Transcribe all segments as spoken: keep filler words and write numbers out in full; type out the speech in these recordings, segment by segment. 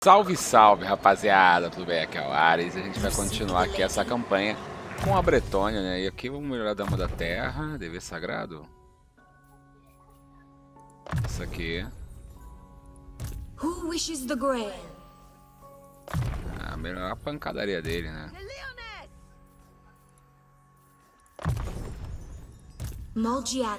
Salve, salve, rapaziada, tudo bem? Aqui é o Ares e a gente vai continuar aqui essa campanha com a Bretônia, né? E aqui vamos melhorar a Dama da Terra, dever sagrado. Isso aqui. Who wishes the Grail? Ah, melhorar a pancadaria dele, né? Molgiana.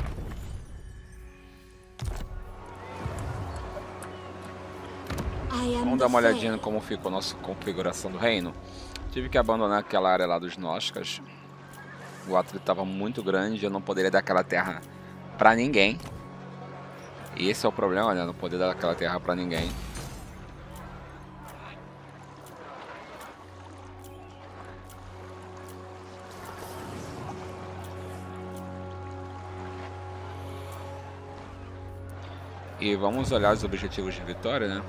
Vamos dar uma olhadinha em como ficou a nossa configuração do reino. Tive que abandonar aquela área lá dos Gnósticas. O atrito estava muito grande, eu não poderia dar aquela terra pra ninguém. E esse é o problema, né? Não poder dar aquela terra pra ninguém. E vamos olhar os objetivos de vitória, né?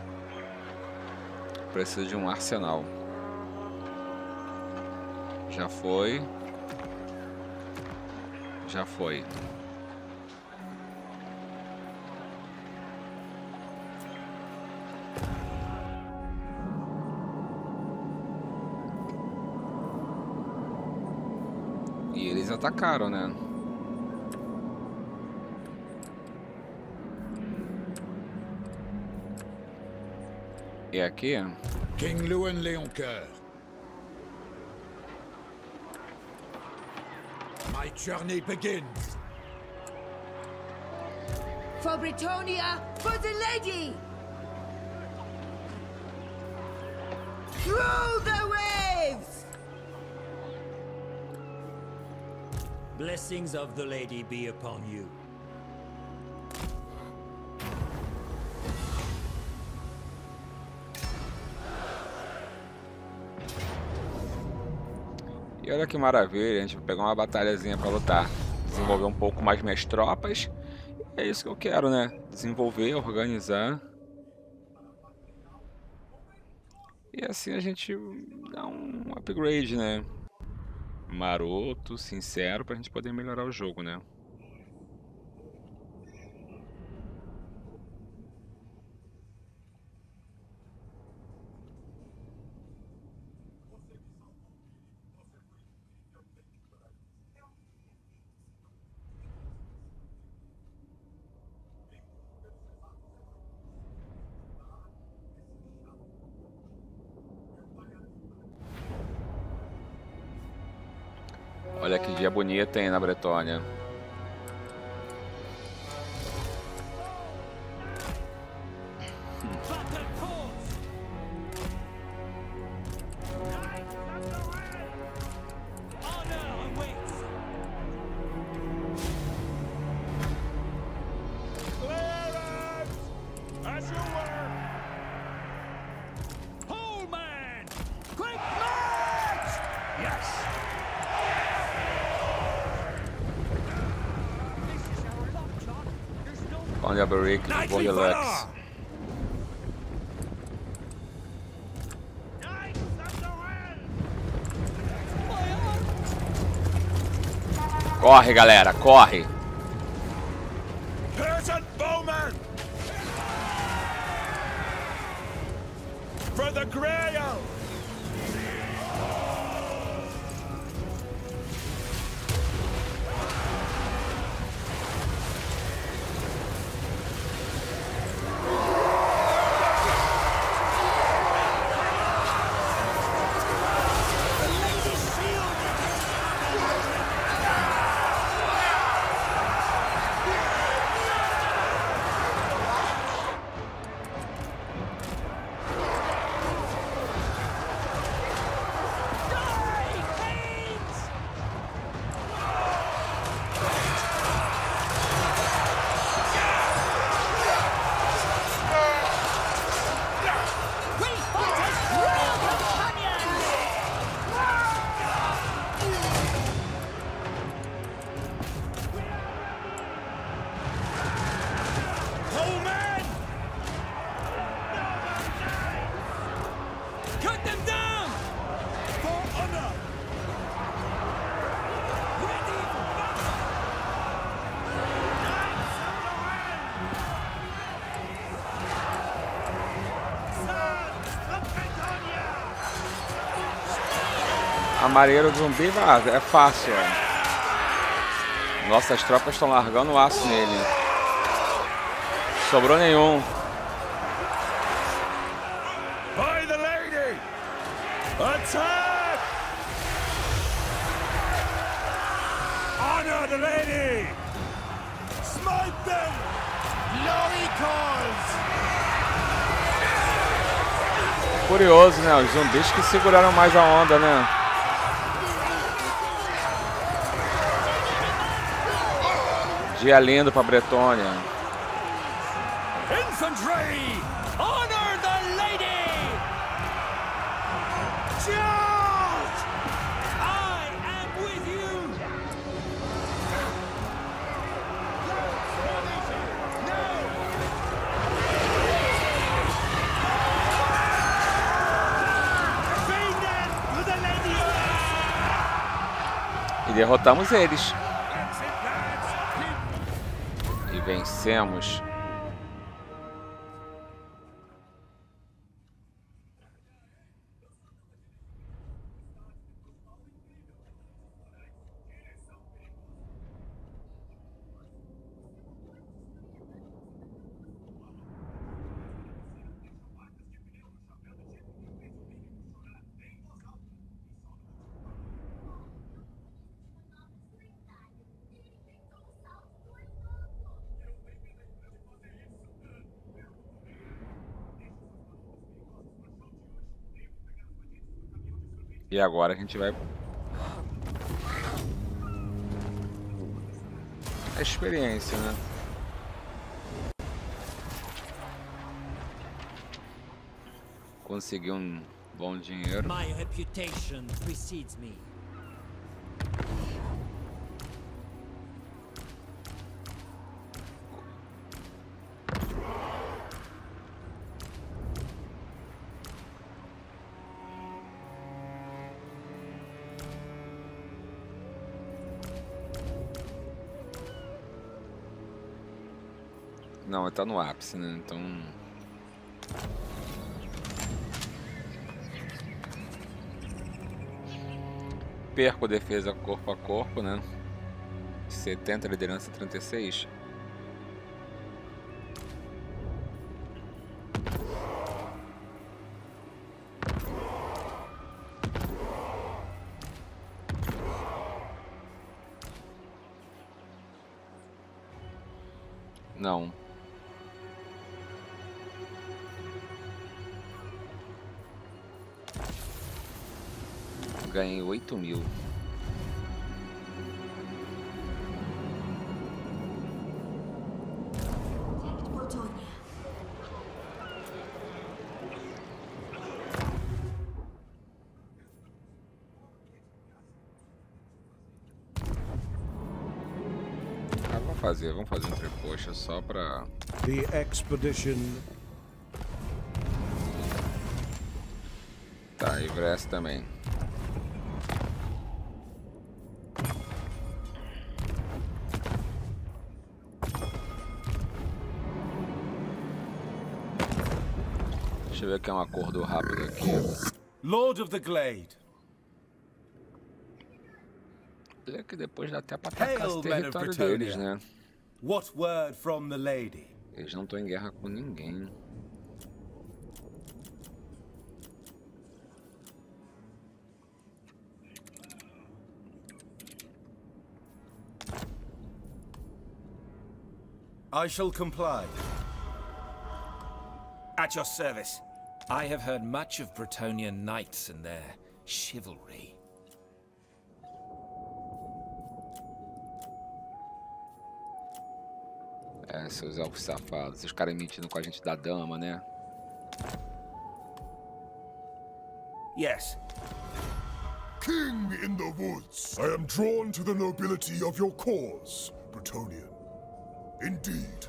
Preciso de um arsenal. Já foi. Já foi. E eles atacaram, né? E aqui? King Luan Leoncoeur. My journey begins. For Bretonia, for the lady! Through the waves! Blessings of the lady be upon you. E olha que maravilha, a gente vai pegar uma batalhazinha pra lutar. Desenvolver um pouco mais minhas tropas. E é isso que eu quero, né? Desenvolver, organizar. E assim a gente dá um upgrade, né? Maroto, sincero, pra gente poder melhorar o jogo, né? Olha que dia bonito, hein, na Bretônia. Onde a Barrick de Bordelux. Corre, galera, corre! Peasant bowman! For the Grail! Amareiro zumbi, ah, é fácil. Ó. Nossas tropas estão largando o aço nele. Sobrou nenhum. By the lady! Attack! Honor the lady! Smite them! Glory calls! Curioso, né? Os zumbis que seguraram mais a onda, né? Dia lindo pra Bretônia. Infantry! Honor the lady! Charge! I am with you! E derrotamos eles. E vencemos. E agora a gente vai... A experiência, né? Conseguir um bom dinheiro. My reputation precedes me. Não, tá no ápice, né? Então... Perco defesa corpo a corpo, né? setenta, liderança trinta e seis. Não. Ganhei oito mil. Ah, vamos fazer, vamos fazer um trepoxa só pra... The expedition. Tá, e Brest também. Deixa eu ver aqui um acordo rápido aqui. Lord of the Glade. Olha que depois dá até pra atacar esse Hail, men of território Bretonnia. deles, né? What word from the lady? Eles não estão em guerra com ninguém. I shall comply. At your service. I have heard much of Bretonian knights and their chivalry. É, seus elfos safados. Os caras mentindo com a gente da dama, né? Yes. King in the woods, I am drawn to the nobility of your cause, Bretonian. Indeed.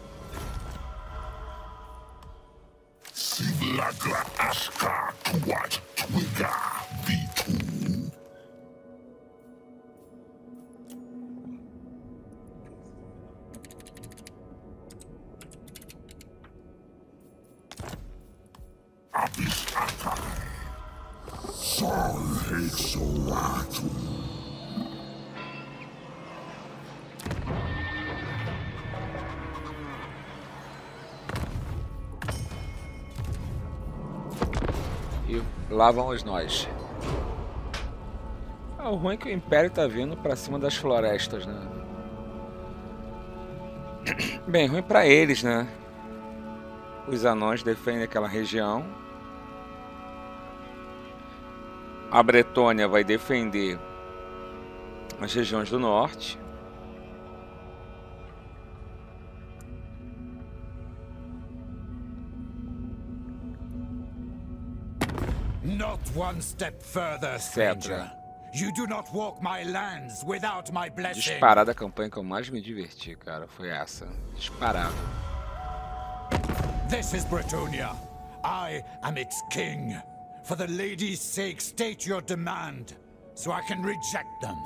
Sivlagra Ashka Tuat Twiga V two. Abyss Akai. E lá vamos nós. Ah, o ruim é que o Império tá vindo pra cima das florestas, né? Bem, ruim pra eles, né? Os anões defendem aquela região. A Bretônia vai defender as regiões do norte. Not one step further, stranger. You do not walk my lands without my blessing. Disparada a campanha que eu mais me diverti, cara, foi essa. Disparada. This is Bretonia. I am its king. For the lady's sake, state your demand, so I can reject them.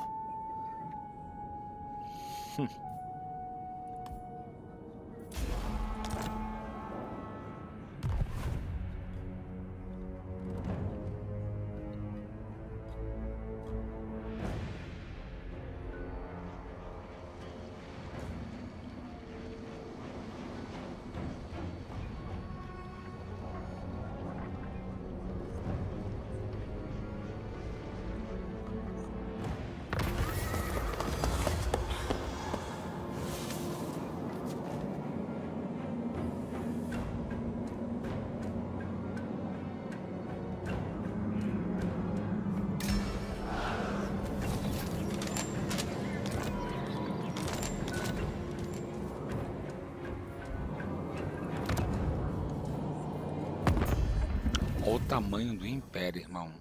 Olha o tamanho do Império, irmão.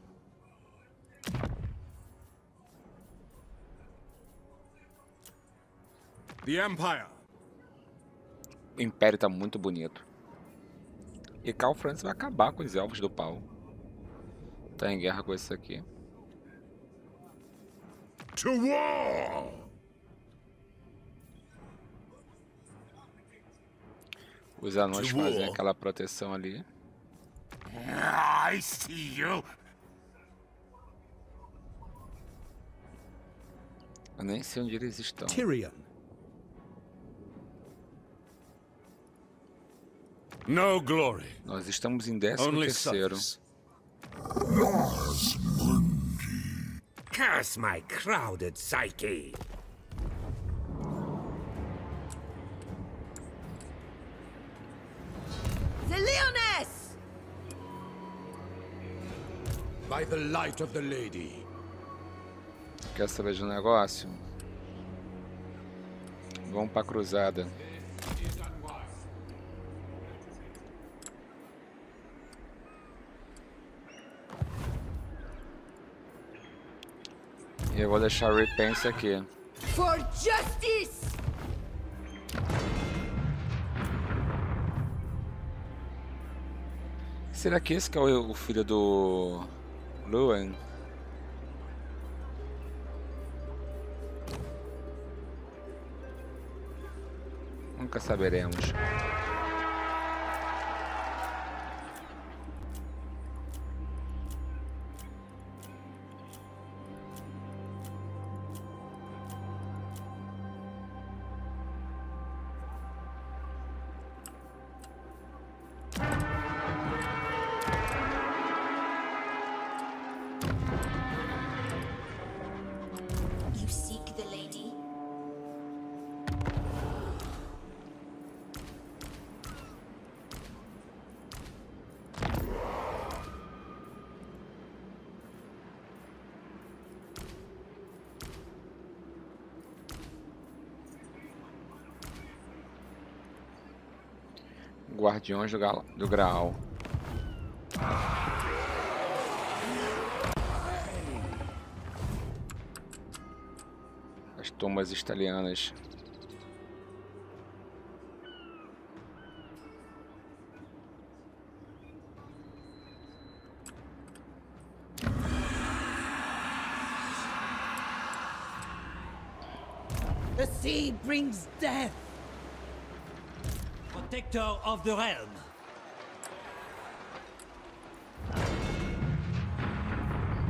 The Empire. O Império tá muito bonito. E Karl Franz vai acabar com os elfos do pau. Tá em guerra com esse aqui. To war! Os anões fazem aquela proteção ali. I see you. Eu nem sei onde eles estão. Tyrion. No glory. Nós estamos em décimo terceiro. Curse my crowded psyche. The Leoness! By the light of the lady. Quer saber de um negócio? Vamos pra cruzada. E eu vou deixar o Repense aqui. For justice! Será que esse que é o, o filho do Luan? Nunca saberemos. You seek the lady? Guardiões do, Gal do Graal. As tumbas italianas. The sea brings death! Protector of the realm.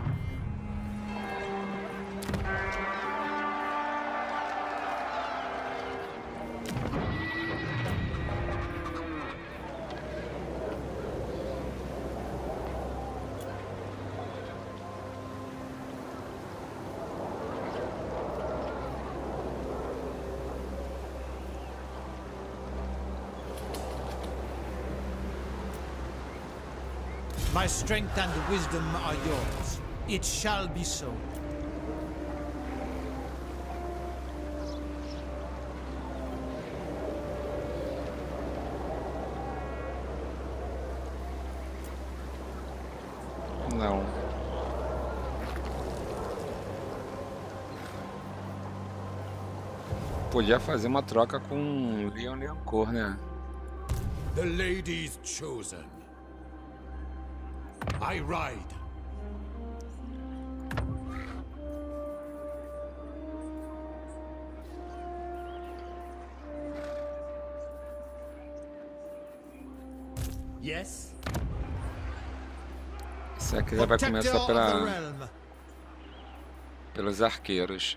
My strength and wisdom are yours. It shall be so. Não. Podia fazer uma troca com Leon Leoncourt, né? The lady's chosen. I ride. Yes? Isso aqui já vai Protector começar of the pela, realm. pelos arqueiros.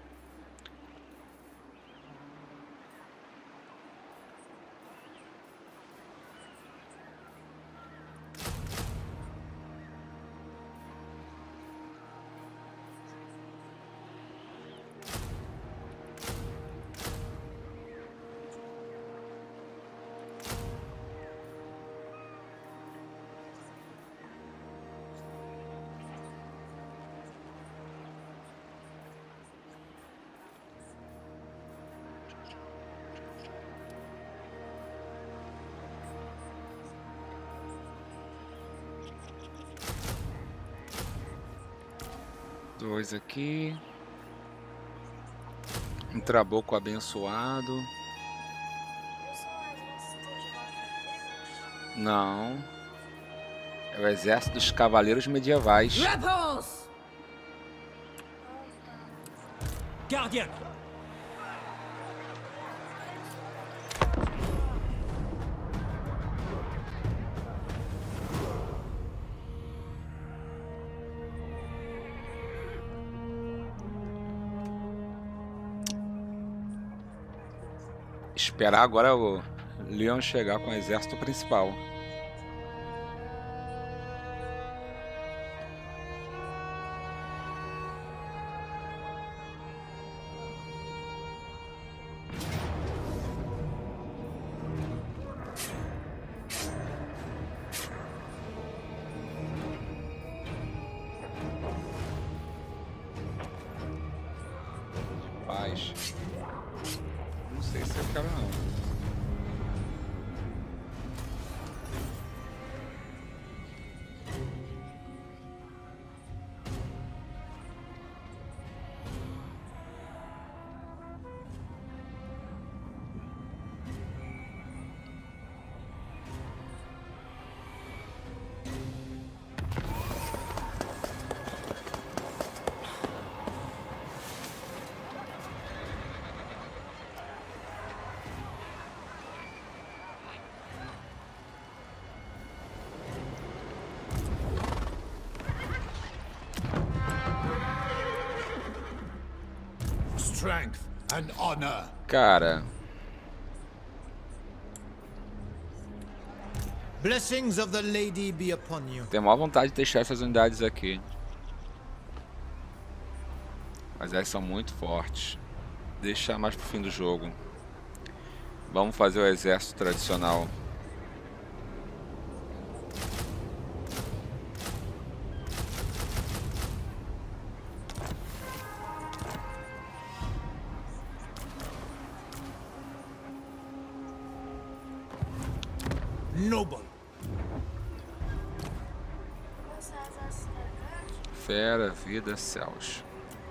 Dois aqui. Um trabuco abençoado. Não. É o exército dos cavaleiros medievais. Rebels! Guardian! Esperar agora o Leon chegar com o exército principal. Paz. Não sei se eu quero não. Strength and honor. Cara, Blessings of the lady be upon you. tenho maior vontade de deixar essas unidades aqui. Mas elas são muito fortes. Deixar mais pro fim do jogo. Vamos fazer o exército tradicional. Noble. Fera, vida, céus.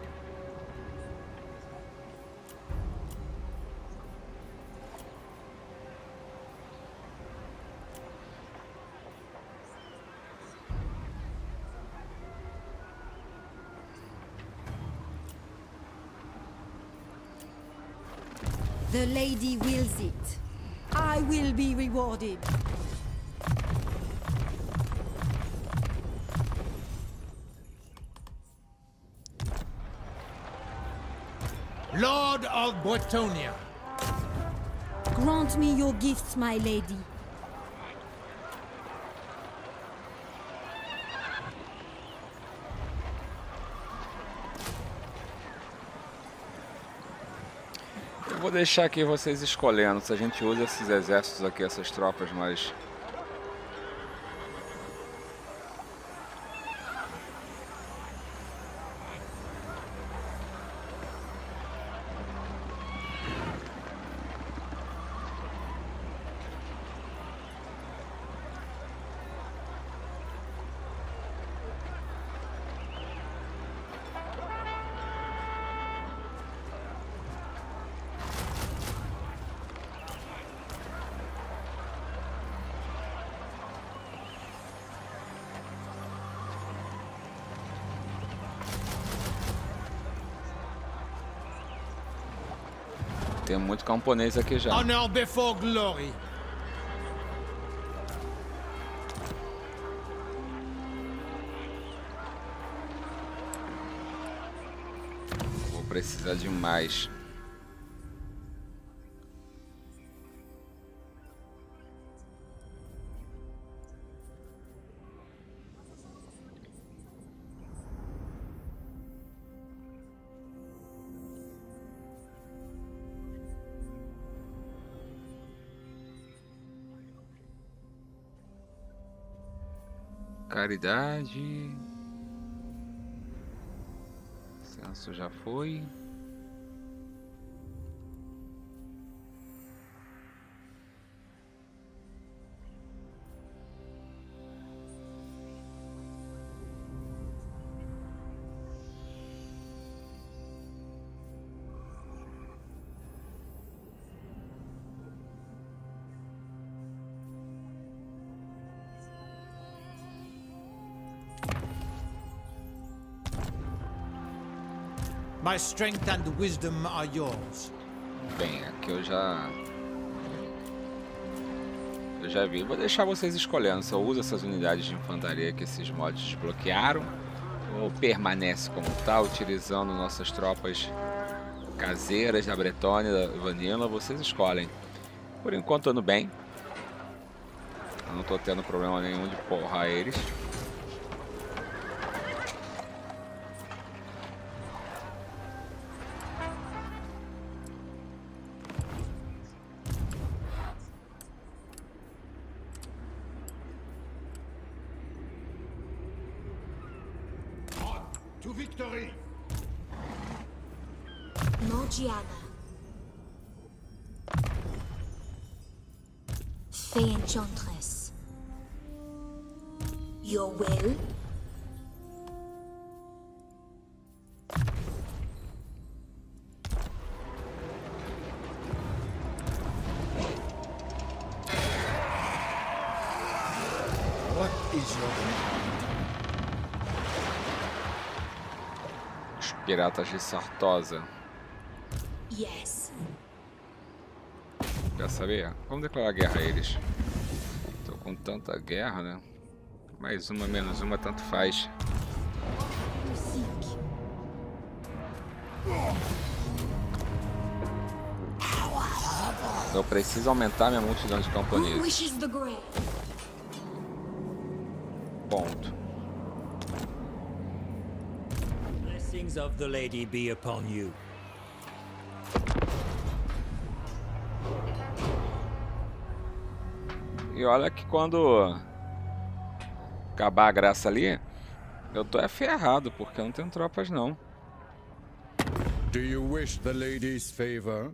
The lady wills it. I will be rewarded. Lord of Bretonia. Grant me your gifts, my lady. Eu vou deixar aqui vocês escolhendo se a gente usa esses exércitos aqui, essas tropas, mas Tem muito camponês aqui já. Honor before glory. Vou precisar de mais. Caridade. Censo já foi. My strength and wisdom are yours. Bem, aqui eu já... Eu já vi. Vou deixar vocês escolhendo se eu uso essas unidades de infantaria que esses mods desbloquearam ou permanece como tá, utilizando nossas tropas caseiras da Bretônia, da Vanilla. Vocês escolhem. Por enquanto ando bem. Eu não tô tendo problema nenhum de porrar eles. To victory! Morgiana. Fey Enchantress. Your will? What is your command? Piratas de Sartosa. Yes. Quer saber? Vamos declarar guerra a eles. Tô com tanta guerra, né? Mais uma, menos uma, tanto faz. Eu preciso aumentar minha multidão de Who camponeses. wishes the grave? Ponto. Blessings of the lady be upon you. E olha que quando acabar a graça ali, eu tô é ferrado, porque eu não tenho tropas não. Do you wish the lady's favor?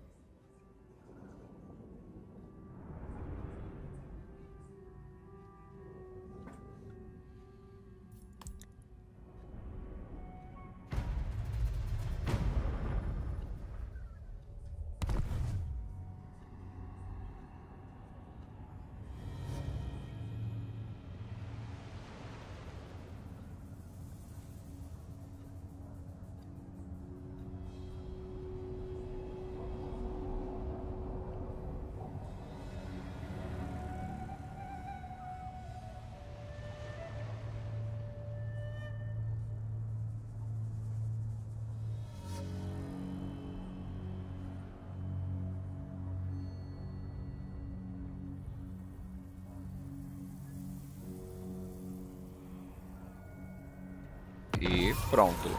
E pronto.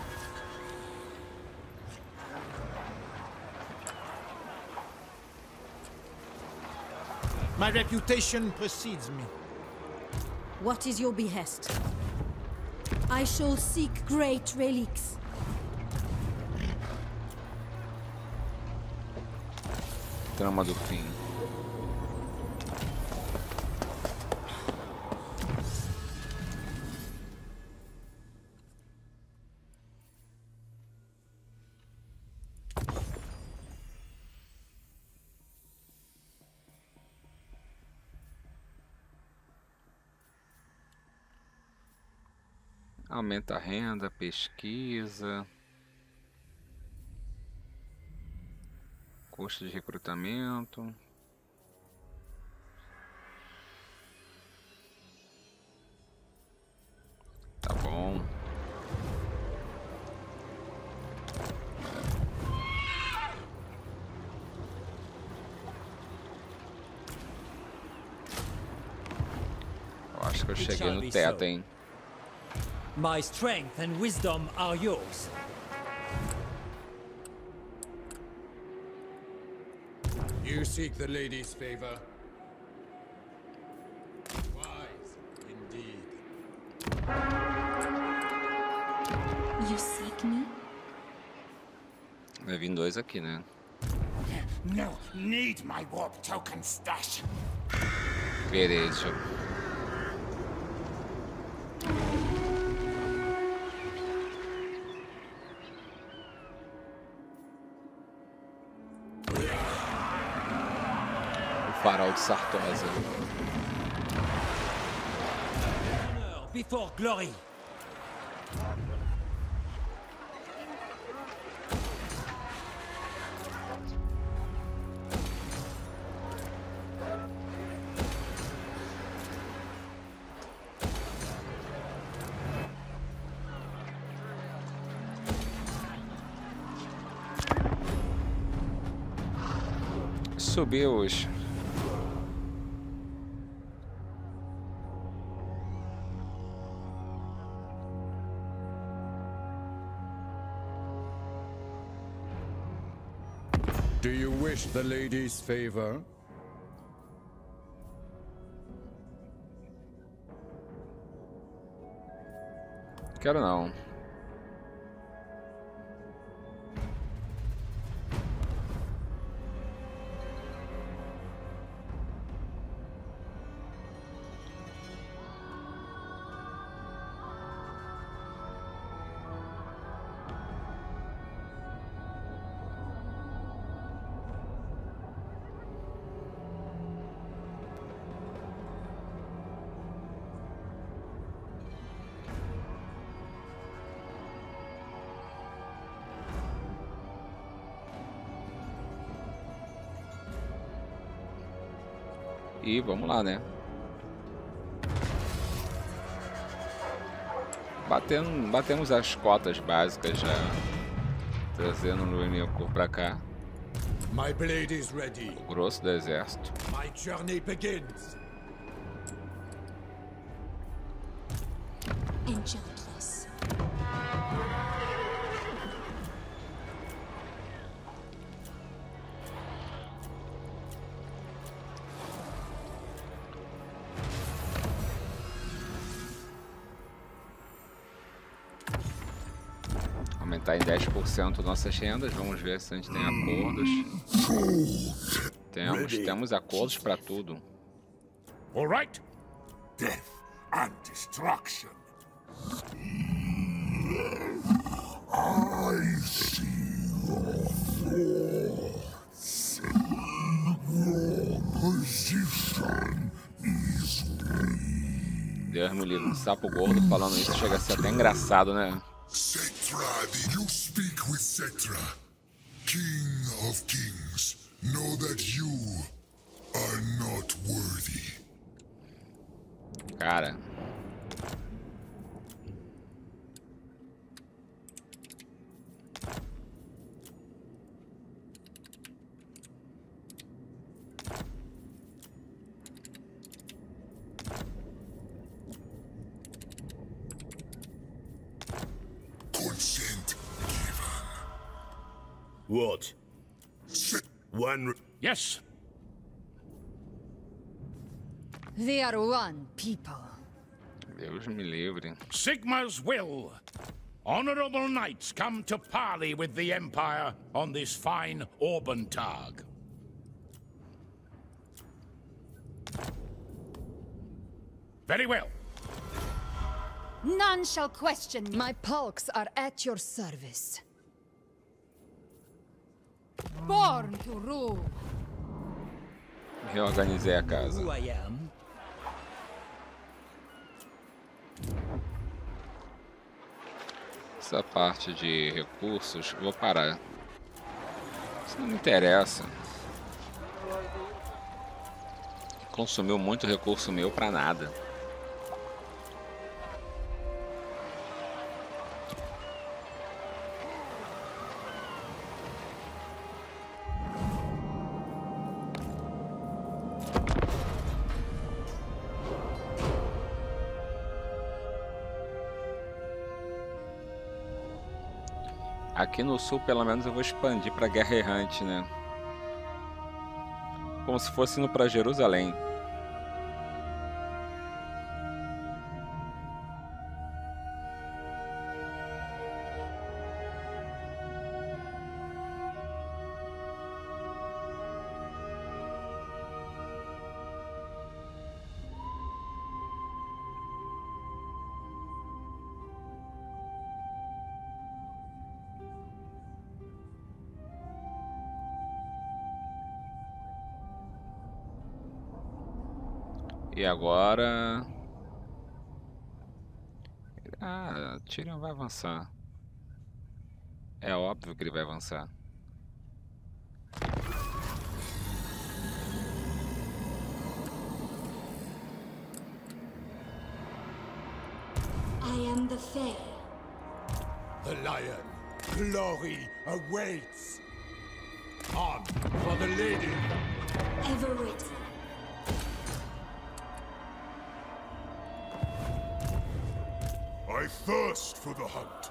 My reputation precedes me. What is your behest? I shall seek great relics. Trama do fim. Aumenta a renda, pesquisa. Custo de recrutamento. Tá bom. Eu acho que eu cheguei no teto, hein? My strength and wisdom are yours. You seek the lady's favor. Wise, indeed. You seek me? Vai vir dois aqui, né? No, need my warp token stash. Verejo. O farol de Sartosa. Honor before glory. Subir os... Do you wish the lady's favor? Quero não. E vamos lá, né? Batendo, batemos as cotas básicas já. Trazendo o Lumineco pra cá. My blade is ready. O grosso do exército. My journey begins. Enchantress. Aumentar em dez por cento nossas rendas. Vamos ver se a gente tem acordos. Temos, temos acordos para tudo. All right. Death and destruction. I see your thoughts. Your position is weak. Deus me livre, um sapo gordo falando isso chega a ser até engraçado, né? Cetra, you speak with Cetra. King of kings, know that you are not worthy. Cara. Consent given. What? One. Yes. They are one people. Deus me livre. Sigma's will. Honorable knights come to parley with the Empire on this fine Orbentag. Very well. None shall question me. My pulks are at your service. Born to rule. Reorganizei a casa. Who I am. Essa parte de recursos, vou parar. Não me interessa. Consumiu muito recurso meu pra nada. Aqui no sul, pelo menos, eu vou expandir para Guerra Errante, né? Como se fosse indo para Jerusalém. E agora... Ah, Tyrion vai avançar. É óbvio que ele vai avançar. I am the fair. The lion. Glory awaits. On for the lady. Everett. I thirst for the hunt.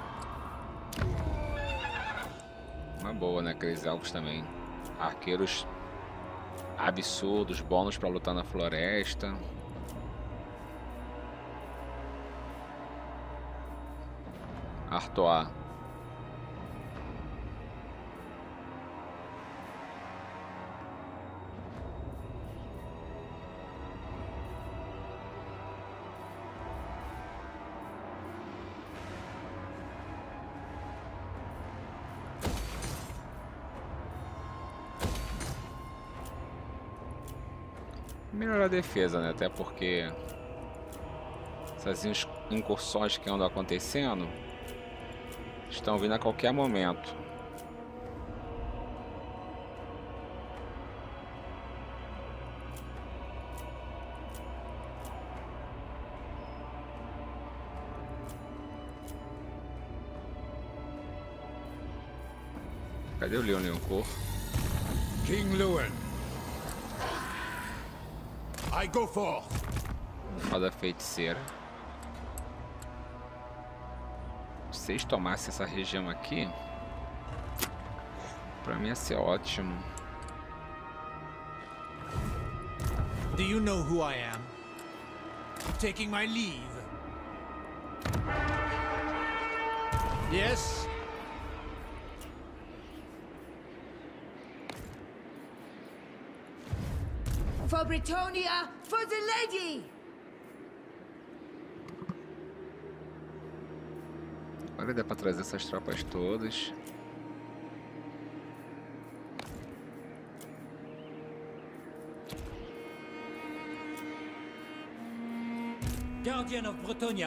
Uma boa, né? Aqueles elfos também. Arqueiros absurdos, bônus pra lutar na floresta. Artois. Melhorar a defesa, né? Até porque essas incursões que andam acontecendo estão vindo a qualquer momento. Cadê o Leon Leoncourt? King Lewin. I go forth. Fada feiticeira. Se eles tomassem essa região aqui, pra mim ia ser ótimo. Do you know who I am? Taking my leave. Yes? For Britonia, for the lady! Agora dá pra trazer essas tropas todas. Guardian of Bretonia.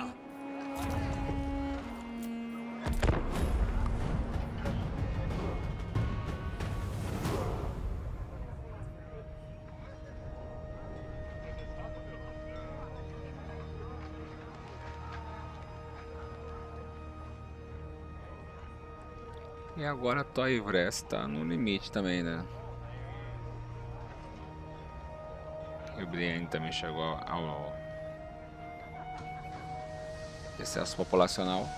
E agora a Toivres tá no limite também, né? E o Brienne também chegou ao excesso populacional.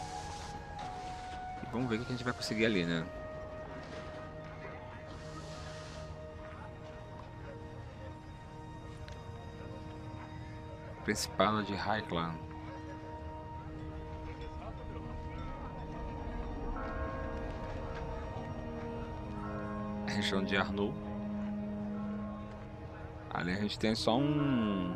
E vamos ver o que a gente vai conseguir ali, né? Principado de Highland. Região de Arnoux. Ali a gente tem só um...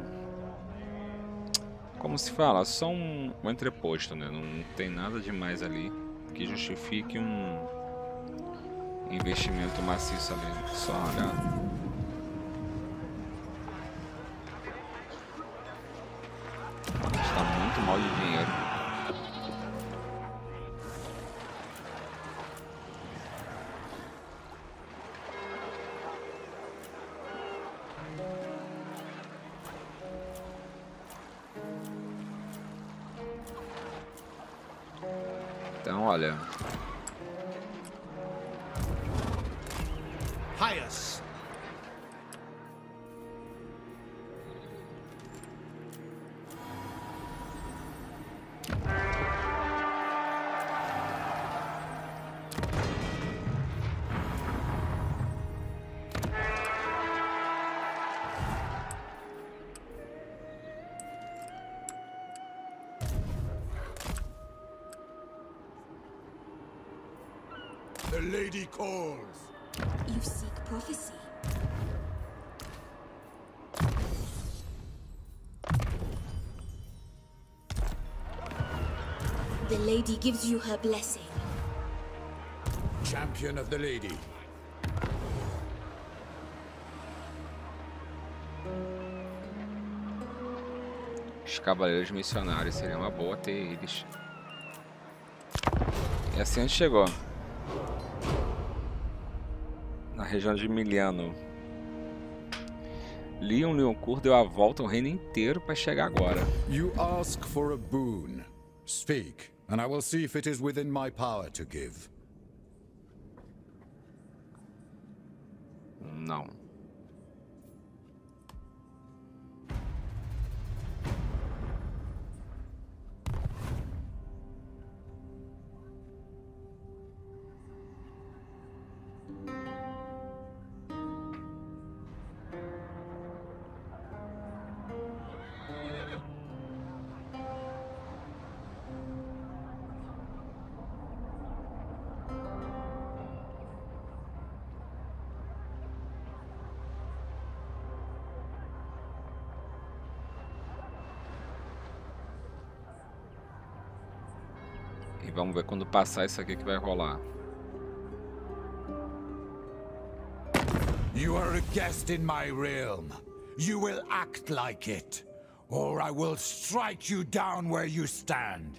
Como se fala? Só um, um entreposto, né? Não tem nada demais ali que justifique um investimento maciço ali. Só olhar. Está muito mal de dinheiro. Então, olha. Hyas. The lady calls. You seek prophecy. The lady gives you her blessing. Champion of the lady. Os cavaleiros missionários, seria uma boa ter eles. E assim a gente chegou. Na região de Miliano. Leon Leoncourt deu a volta ao reino inteiro para chegar agora. You ask for a boon. Speak, and I will see if it is within my power to give. Não. E vamos ver quando passar isso aqui que vai rolar. You are a guest in my realm. You will act like it, or I will strike you down where you stand.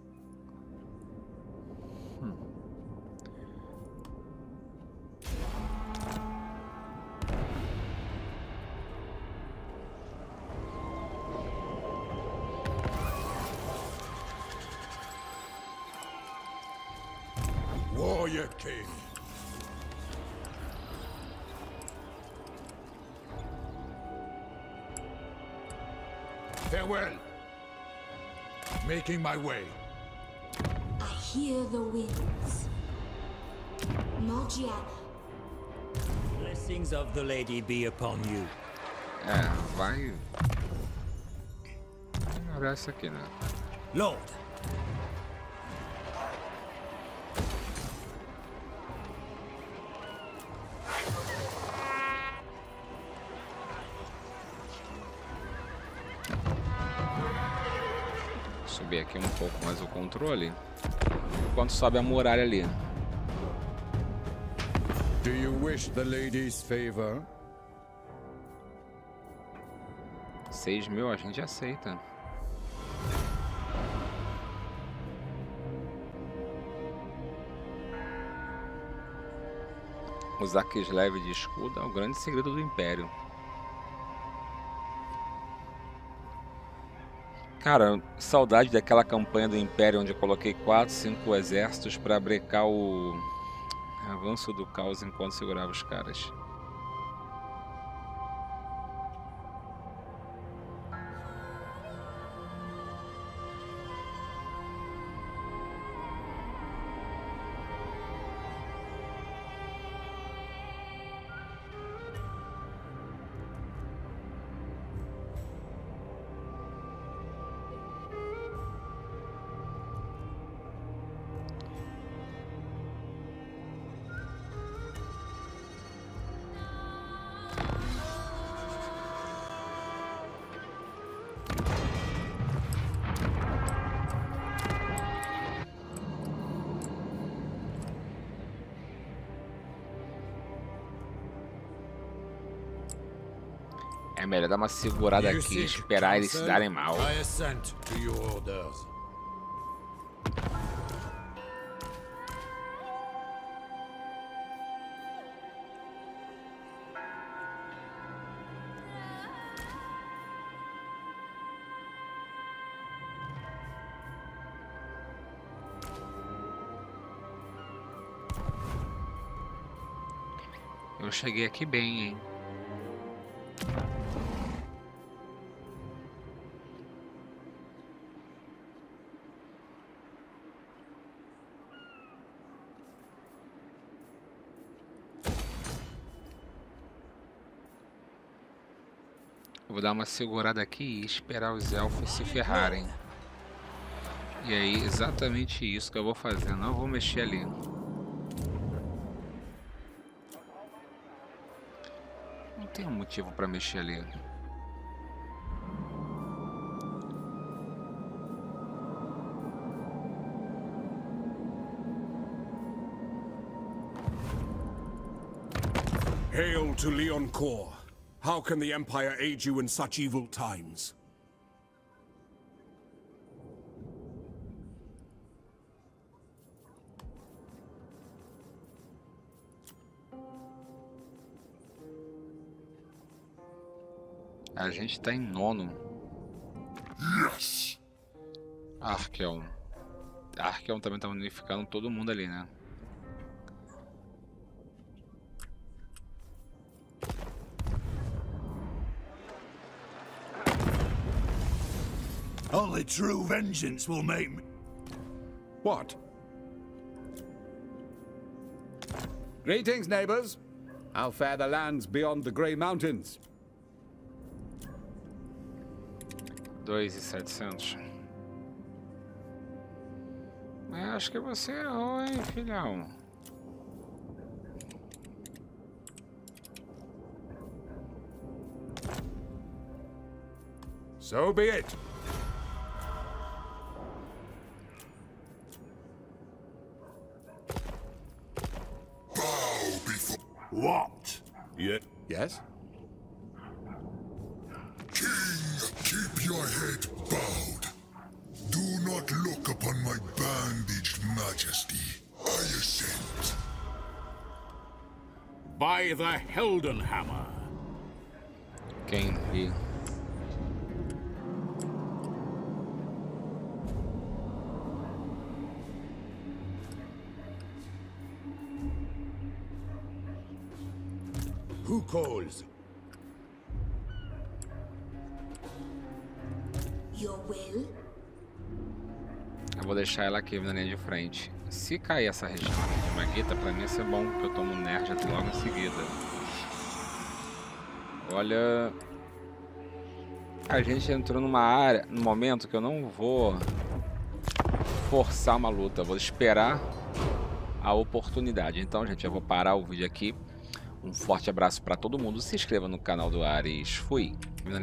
Warrior King. Farewell. Making my way. I hear the winds. Morgiana. Blessings of the lady be upon you. É, vai. Olha isso aqui, né? Lord. Subir aqui um pouco mais o controle enquanto sobe a muralha ali. Do you wish the lady's favor? seis mil a gente aceita. Usar Kislev de escudo é o grande segredo do Império. Cara, saudade daquela campanha do Império onde eu coloquei quatro, cinco exércitos para brecar o avanço do caos enquanto segurava os caras. É melhor dar uma segurada aqui e esperar eles se darem mal. I assent to your orders. Eu cheguei aqui bem, hein? Vou dar uma segurada aqui e esperar os elfos se ferrarem. E aí, exatamente isso que eu vou fazer. Não vou mexer ali. Não tem um motivo para mexer ali. Hail to Leoncoeur. How can the Empire aid you in such evil times? A gente tá em nono. Yes. Archeon. Archeon também tá unificando todo mundo ali, né? Only true vengeance will make me... What? Greetings, neighbors. How fare the lands beyond the Grey Mountains? dois e setecentos. Mas acho que você errou, hein, filhão? So be it. Bow before... What? Yeah. Yes? King, keep your head bowed. Do not look upon my bandaged majesty. I assent. By the Heldenhammer. Quem vi? Who calls? Your will? Eu vou deixar ela aqui na linha de frente. Se cair essa região aqui de Maguita, pra mim ia ser bom, porque eu tomo um nerd logo em seguida. Olha... A gente entrou numa área, num momento que eu não vou forçar uma luta. Eu vou esperar a oportunidade. Então, gente, eu vou parar o vídeo aqui. Um forte abraço para todo mundo. Se inscreva no canal do Ares. Fui.